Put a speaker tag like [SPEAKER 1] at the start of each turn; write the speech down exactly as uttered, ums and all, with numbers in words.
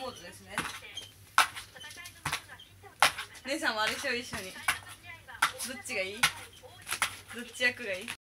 [SPEAKER 1] ーズですね。姉さんもあれしよう、一緒に。どっちがいい？どっち役がいい？